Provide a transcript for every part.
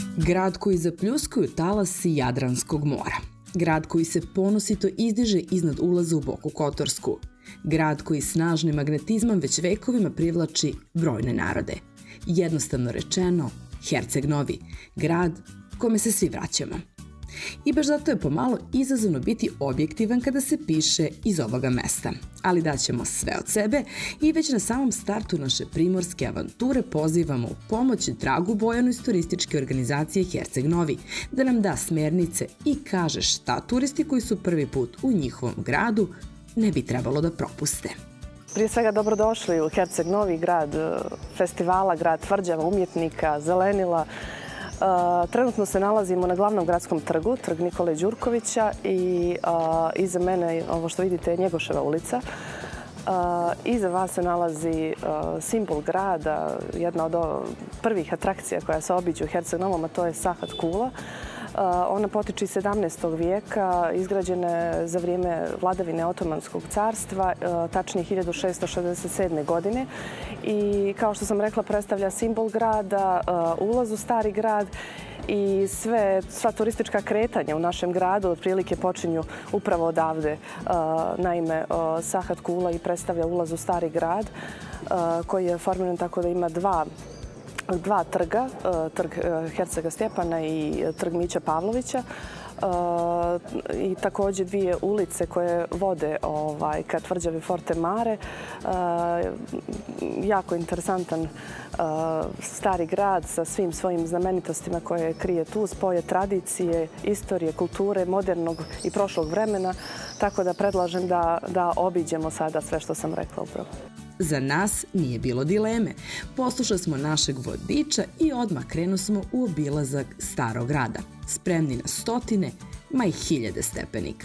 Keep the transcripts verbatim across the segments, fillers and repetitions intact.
Grad koji zapljuskuju talasi Jadranskog mora. Grad koji se ponosito izdiže iznad ulaza u Boku Kotorsku. Grad koji snažnim magnetizmom već vekovima privlači brojne narode. Jednostavno rečeno, Herceg Novi, grad kome se svi vraćamo. I baš zato je pomalo izazovno biti objektivan kada se piše iz ovoga mesta. Ali daćemo sve od sebe i već na samom startu naše primorske avanture pozivamo u pomoć Dragu Bojanu iz turističke organizacije Herceg Novi da nam da smernice i kaže šta turisti koji su prvi put u njihovom gradu ne bi trebalo da propuste. Prije svega dobrodošli u Herceg Novi, grad festivala, grad tvrđava, umjetnika, zelenila. Trenutno se nalazimo na glavnom gradskom trgu, trg Nikole Đurkovića i iza mene, ovo što vidite, je Njegoševa ulica. Iza vas se nalazi simbol grada, jedna od prvih atrakcija koja se obiđe u Herceg Novom, a to je Sahat Kula. Ona potiče iz sedamnaestog vijeka, izgrađena je za vrijeme vladavine Otomanskog carstva, tačnije hiljadu šesto šezdeset sedme. godine. I kao što sam rekla, predstavlja simbol grada, ulaz u stari grad i sve, sva turistička kretanja u našem gradu otprilike počinju upravo odavde. Naime, Sahat Kula i predstavlja ulaz u stari grad koji je formiran tako da ima dva dva trga, trg Hercega Stjepana i trg Mića Pavlovića i također dvije ulice koje vode ka tvrđavi Forte Mare. Jako interesantan stari grad sa svim svojim znamenitostima koje krije tu, spoje tradicije, istorije, kulture, modernog i prošlog vremena, tako da predlažem da obiđemo sada sve što sam rekla upravo. Za nas nije bilo dileme. Poslušali smo našeg vodiča i odmah krenu smo u obilazak starog grada, spremni na stotine, ma i hiljade stepenika.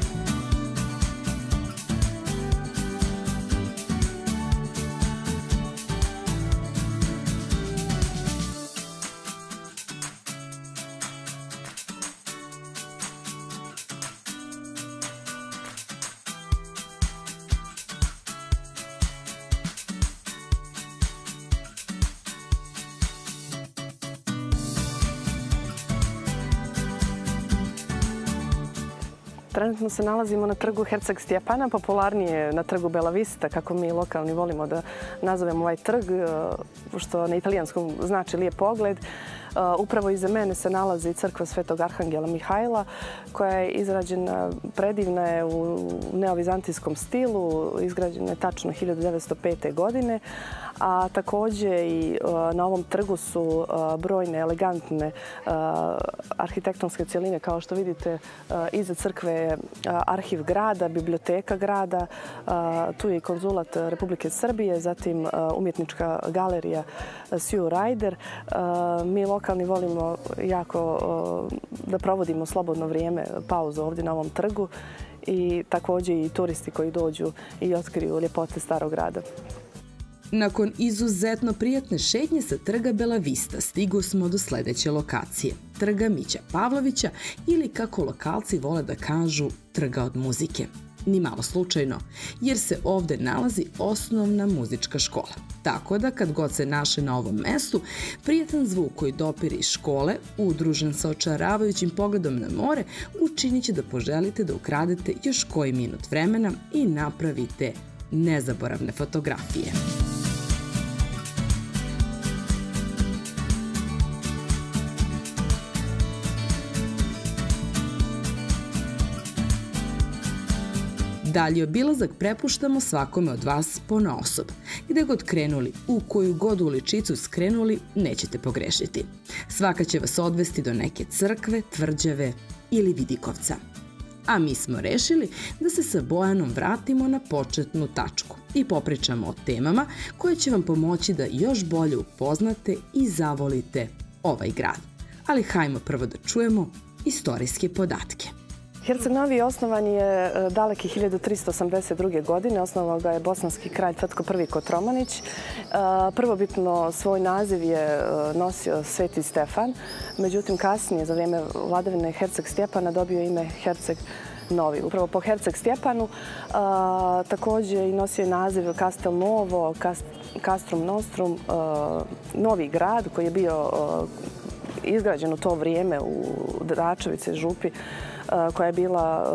Trenutno se nalazimo na trgu Herceg Stjepana, popularnije na trgu Bela Vista, kako mi lokalni volimo da nazovemo ovaj trg, što na italijanskom znači lijep pogled. Upravo iza mene se nalazi crkva Svetog Arhangela Mihajla, koja je izrađena, predivna je u neovizantijskom stilu, izgrađena je tačno hiljadu devetsto pete. godine, a također i na ovom trgu su brojne elegantne arhitektonske cjeline. Kao što vidite, iza crkve je arhiv grada, biblioteka grada, tu je i konzulat Republike Srbije, zatim umjetnička galerija Sue Ryder. Mi lokalni volimo jako da provodimo slobodno vrijeme, pauzu ovdje na ovom trgu i također i turisti koji dođu i otkriju ljepote starog grada. Nakon izuzetno prijatne šetnje sa trga Bela Vista stigo smo do sljedeće lokacije, trga Mića Pavlovića ili, kako lokalci vole da kažu, trga od muzike. Ni malo slučajno, jer se ovdje nalazi osnovna muzička škola. Tako da kad god se naše na ovom mestu, prijatan zvuk koji dopire iz škole, udružen sa očaravajućim pogledom na more, učinit će da poželite da ukradete još koji minut vremena i napravite nezaboravne fotografije. Dalje obilazak prepuštamo svakome od vas ponaosob. Gde god krenuli, u koju god uličicu skrenuli, nećete pogrešiti. Svaka će vas odvesti do neke crkve, tvrđave ili vidikovca. A mi smo rešili da se sa Bojanom vratimo na početnu tačku i popričamo o temama koje će vam pomoći da još bolje upoznate i zavolite ovaj grad. Ali hajmo prvo da čujemo istorijske podatke. Herceg Novi osnovan je daleke hiljadu tristo osamdeset druge. godine. Osnovao ga je bosanski kralj Tvrtko prvi Kotromanić. Prvobitno svoj naziv je nosio Sveti Stefan, međutim kasnije za vrijeme vladavine Herceg Stjepana dobio ime Herceg Novi. Upravo po Herceg Stjepanu također i nosio naziv Castel Novo, Castrum Nostrum, Novi grad koji je bio izgrađen u to vrijeme u Dračevici, župi, koja je bila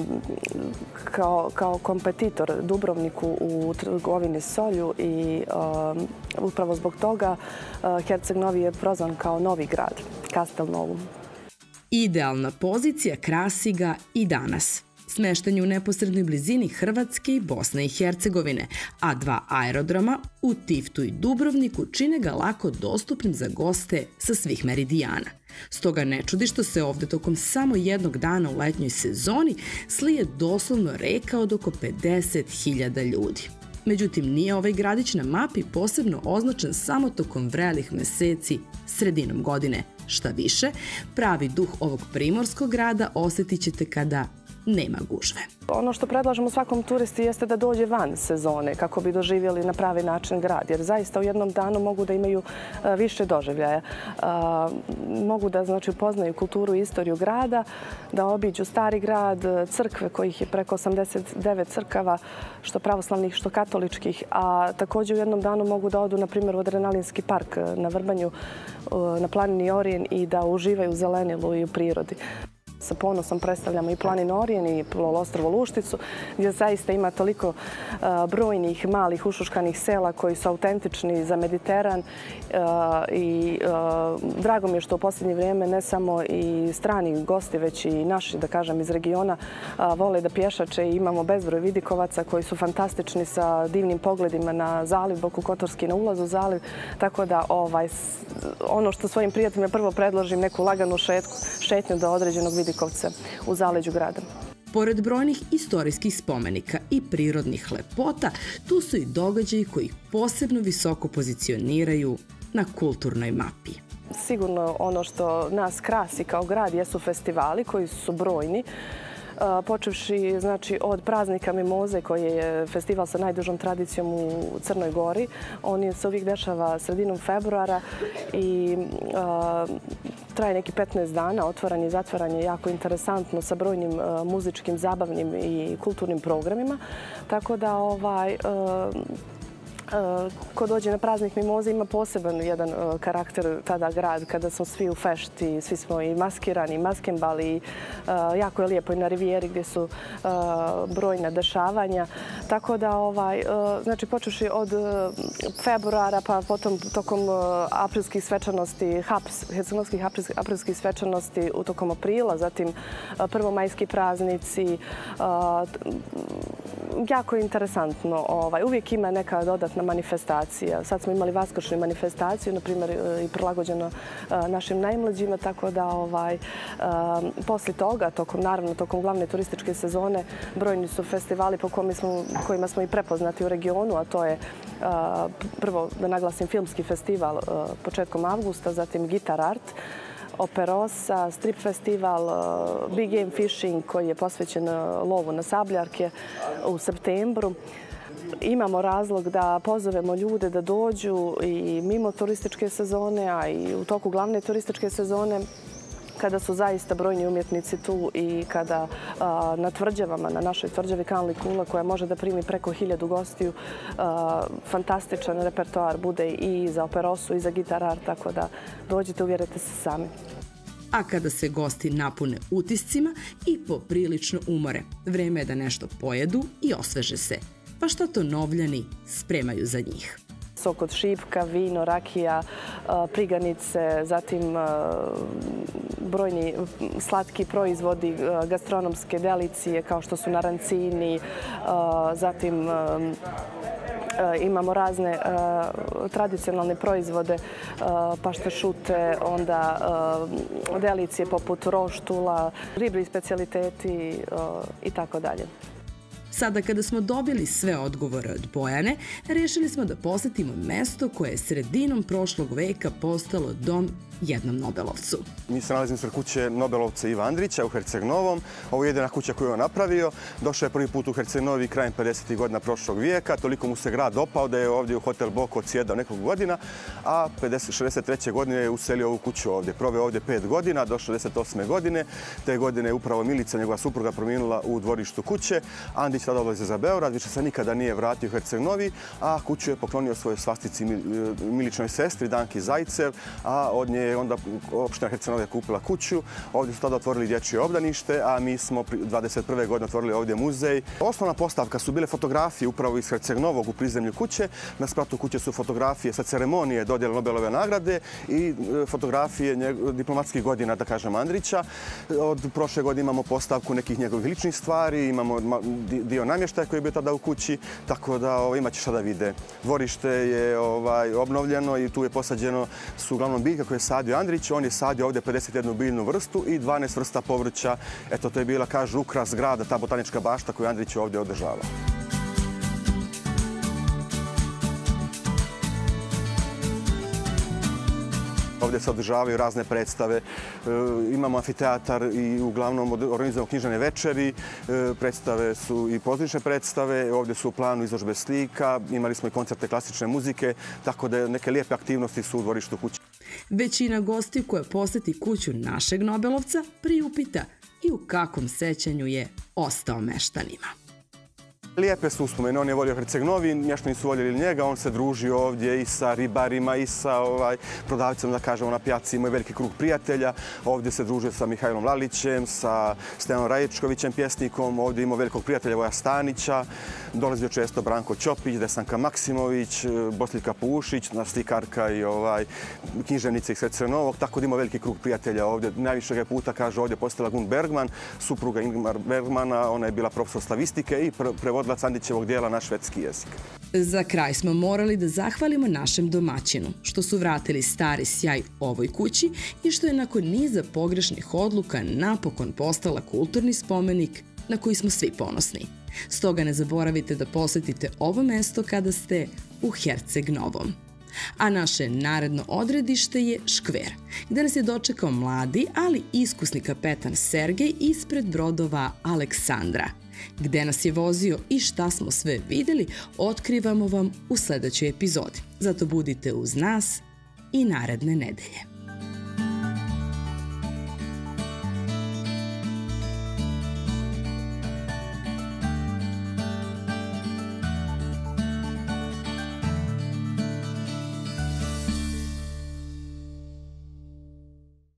kao, kao kompetitor Dubrovniku u trgovini solju i upravo zbog toga Herceg Novi je prozvan kao novi grad, Castel Novum. Idealna pozicija krasi ga i danas. Smešten je u neposrednoj blizini Hrvatske i Bosne i Hercegovine, a dva aerodroma u Tivtu i Dubrovniku čine ga lako dostupnim za goste sa svih meridijana. Stoga ne čudi što se ovde tokom samo jednog dana u letnjoj sezoni slije doslovno reka od oko pedeset hiljada ljudi. Međutim, nije ovaj gradić na mapi posebno označen samo tokom vrelih meseci sredinom godine. Šta više, pravi duh ovog primorskog grada osjetit ćete kada nema gužve. Ono što predlažemo svakom turisti jeste da dođe van sezone kako bi doživjeli na pravi način grad, jer zaista u jednom danu mogu da imaju više doživljaja. Mogu da znači upoznaju kulturu i istoriju grada, da obiđu stari grad, crkve kojih je preko osamdeset devet crkava, što pravoslavnih, što katoličkih, a također u jednom danu mogu da odu na primjer u Adrenalinski park na Vrbanju, na planini Orijen i da uživaju u zelenilu i u prirodi. Sa ponosom predstavljamo i planinu Orijen i poluostrvo Lušticu, gdje zaista ima toliko brojnih malih ušuškanih sela koji su autentični za Mediteran i drago mi je što u posljednje vrijeme ne samo i strani gosti, već i naši, da kažem, iz regiona vole da pješače i imamo bezbroj vidikovaca koji su fantastični sa divnim pogledima na zaliv, Boku Kotorski na ulazu u zaliv, tako da ovaj, ono što svojim prijateljima prvo predložim neku laganu šetnju do određenog vidikovaca u zaleđu grada. Pored brojnih istorijskih spomenika i prirodnih lepota, tu su i događaji koji ih posebno visoko pozicioniraju na kulturnoj mapi. Sigurno ono što nas krasi kao grad jesu festivali koji su brojni. Počevši znači, od praznika Mimoze, koji je festival sa najdužom tradicijom u Crnoj Gori. On se uvijek dešava sredinom februara i a, traje neki petnaest dana. Otvaranje i zatvaranje je jako interesantno sa brojnim a, muzičkim, zabavnim i kulturnim programima. Tako da ovaj... A, ko dođe na praznik Mimoze ima poseban jedan karakter tada grad kada smo svi u fešti, svi smo i maskirani, maskembali, jako je lijepo i na rivijeri gdje su brojna dešavanja. Tako da, ovaj, znači, počuši od februara pa potom tokom aprilskih svečanosti, haps, hercegovskih aprilskih svečanosti u tokom aprila, zatim prvomajski praznici, jako je interesantno. Ovaj, uvijek ima neka dodatna manifestacija. Sad smo imali vaskršnju manifestaciju, na primjer, i prilagođeno našim najmlađima, tako da ovaj, poslije toga, tokom, naravno, tokom glavne turističke sezone, brojni su festivali po kojima smo, kojima smo i prepoznati u regionu, a to je prvo, da naglasim, filmski festival početkom avgusta, zatim Gitar Art, Operosa, strip festival, Big Game Fishing koji je posvećen lovu na sabljarke u septembru. Imamo razlog da pozovemo ljude da dođu i mimo turističke sezone, a i u toku glavne turističke sezone, kada su zaista brojni umjetnici tu i kada a, na tvrđavama, na našoj tvrđavi Kanli Kula, koja može da primi preko hiljadu gostiju, a, fantastičan repertoar bude i za Operosu i za Gitar Art, tako da dođite, uvjerite se sami. A kada se gosti napune utiscima i poprilično umore, vreme je da nešto pojedu i osveže se. Pa šta to Novljani spremaju za njih? Sok od šipka, vino, rakija, priganice, zatim brojni slatki proizvodi, gastronomske delicije kao što su narancini, zatim imamo razne tradicionalne proizvode, paštašute, onda delicije poput roštula, riblji specijaliteti i tako dalje. Sada kada smo dobili sve odgovore od Bojane, rešili smo da posetimo mesto koje je sredinom prošlog veka postalo dom jednom Nobelovcu. Mi se nalazimo ispred kuće Nobelovca Iva Andrića u Herceg Novom. Ovo je jedina kuća koju je on napravio. Došao je prvi put u Herceg Novi krajem pedesetih godina prošlog vijeka. Toliko mu se grad dopao da je ovdje u hotel Boko odsjedao nekog godina, a šezdeset treće godine je uselio ovu kuću ovdje. Proveo ovdje pet godina, do šezdeset osme godine. Te godine je upravo Milica, njegova supruga, promijenila u dvorištu kuće. Andrić Andrić tada odlazi za Beograd, više se nikada nije vratio u Herceg Novi, a kuću je poklonio svojoj svastici Miličnoj sestri, Danki Zajcev, a od nje je onda opština Herceg Novi kupila kuću. Ovdje su tada otvorili dječje obdanište, a mi smo dvadeset prve godine otvorili ovdje muzej. Osnovna postavka su bile fotografije upravo iz Herceg Novog u prizemlju kuće. Na spratu kuće su fotografije sa ceremonije dodjele Nobelove nagrade i fotografije diplomatskih godina, da kažem, Andrića. Od prošle godine imamo postavku nekih njegovih ličnih stvari, imamo dio namještaja koji je bio tada u kući, tako da imat će šta da vide. Dvorište je obnovljeno i tu je posađeno su uglavnom biljke koje je sadio Andrić. On je sadio ovdje pedeset jednu biljnu vrstu i dvanaest vrsta povrća. Eto, to je bila, kažu, ukras grada, ta botanička bašta koju Andrić ovdje održava. Ovdje se održavaju razne predstave. Imamo amfiteatar i uglavnom organizujemo književne večeri. Predstave su i pozorišne predstave. Ovdje su u planu izložbe slika. Imali smo i koncerte klasične muzike, tako da neke lijepe aktivnosti su u dvorištu kuće. Većina gostiju koja poseti kuću našeg Nobelovca priupita i u kakvom sećanju je ostao meštanima. Lijepe su uspomene. On je volio Herceg Novi, mještani su voljeli njega. On se družio ovdje i sa ribarima i sa prodavcima, da kažemo, na pijaci. Imao je veliki krug prijatelja. Ovdje se družio sa Mihajlom Lalićem, sa Stejanom Raječkovićem, pjesnikom. Ovdje imao velikog prijatelja Voja Stanića. Dolazio često Branko Ćopić, Desanka Maksimović, Bosiljka Pušić, slikarka i književnica iz Herceg Novog. Tako da imao veliki krug prijatelja ovdje. Najvišeg je puta, kaže, ovdje posjetila Gun Bergman, supruga Ingmar Bergmana. Ona je bila profesor slavistike i prevodila Andrićevog dijela na švedski jezik. Za kraj smo morali da zahvalimo našem domaćinu, što su vratili stari sjaj ovoj kući i što je nakon niza pogrešnih odluka napokon postala kulturni spomenik na koji smo svi ponosni. Stoga ne zaboravite da posjetite ovo mesto kada ste u Herceg Novom. A naše naredno odredište je Škver, gde nas je dočekao mladi, ali iskusni kapetan Sergej ispred brodova Aleksandra. Gde nas je vozio i šta smo sve vidjeli, otkrivamo vam u sljedećoj epizodi. Zato budite uz nas i naredne nedelje.